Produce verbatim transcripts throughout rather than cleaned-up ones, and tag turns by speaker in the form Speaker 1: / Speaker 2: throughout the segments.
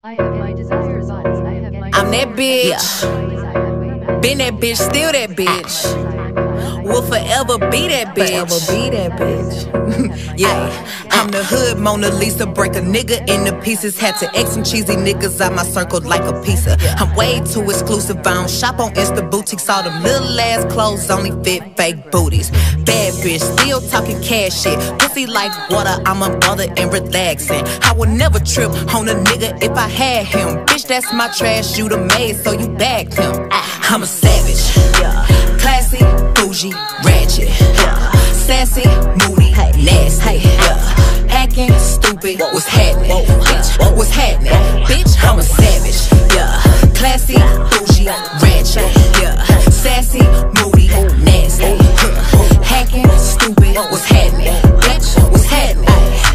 Speaker 1: I have my desires, I have my
Speaker 2: I'm that bitch. Yeah. Been that bitch, still that bitch. Will forever be that bitch.
Speaker 3: Forever be that bitch.
Speaker 2: Yeah, I'm the hood Mona Lisa. Break a nigga into pieces. Had to X some cheesy niggas out my circle like a pizza. I'm way too exclusive. I don't shop on Insta boutiques. All them little ass clothes only fit fake booties. Bad bitch, still talking cash shit. Pussy like water, I'm a mother and relaxing. I would never trip on a nigga if I had him. Bitch, that's my trash, you the maid, so you bagged him. I'm a savage, classy, bougie, ratchet, sassy, moody, nasty, acting stupid. What's happening? Bitch, what's happening? Bitch, I'm a savage, classy, bougie, ratchet, sassy, moody, nasty, hacking, stupid. What's happening? Bitch, what's happening?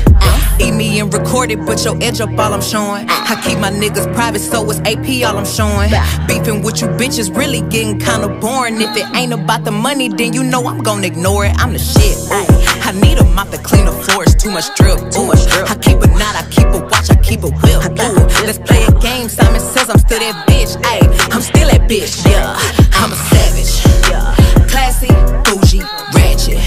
Speaker 2: Eat me and record it, but your edge up all I'm showing. I keep my niggas private, so it's A P all I'm showing. Beefing with you bitches really getting kinda boring. If it ain't about the money, then you know I'm gonna ignore it. I'm the shit, ooh. I need a mop to clean the floors, too much drip, ooh. I keep a knot, I keep a watch, I keep a whip, ooh. Let's play a game, Simon says I'm still that bitch, ayy. I'm still that bitch, yeah. I'm a savage, classy, bougie, ratchet,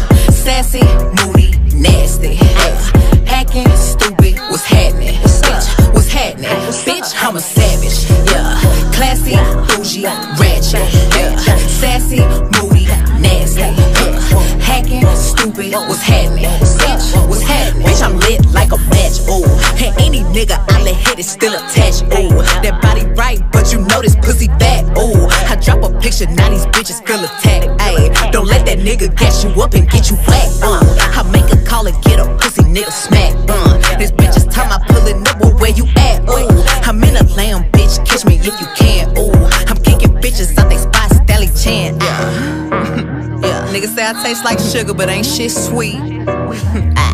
Speaker 2: sassy, moody, nasty, hacking, stupid. What's happening? Bitch, what's happening? Bitch, I'm a savage, yeah. Classy, bougie, ratchet, yeah. Sassy, moody, nasty, yeah. Hacking, stupid. What's happening? Bitch, what's happening? Bitch, I'm lit like a match, ooh. And any nigga I let hit is still attached, ooh. That body right, but you know this pussy fat, ooh. I drop a picture, now these bitches feel attacked, ayy. Don't let that nigga gas you up and get you flat, uh. I make a call and get a pussy nigga smack, uh. This bitch is time I pulling up, well, where you at, ooh. I'm in a lamb, bitch, catch me if you can, ooh. I'm kicking bitches out they spot, Stelly Chan, uh. Yeah, niggas say I taste like sugar, but ain't shit sweet. ah.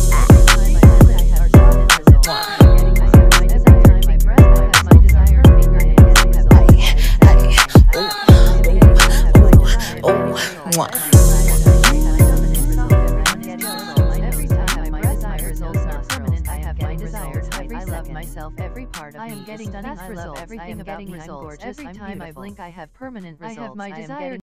Speaker 1: Myself, every part of I am getting stunning results. Everything about me, I'm gorgeous. Every time I blink, I have permanent results. I have my desired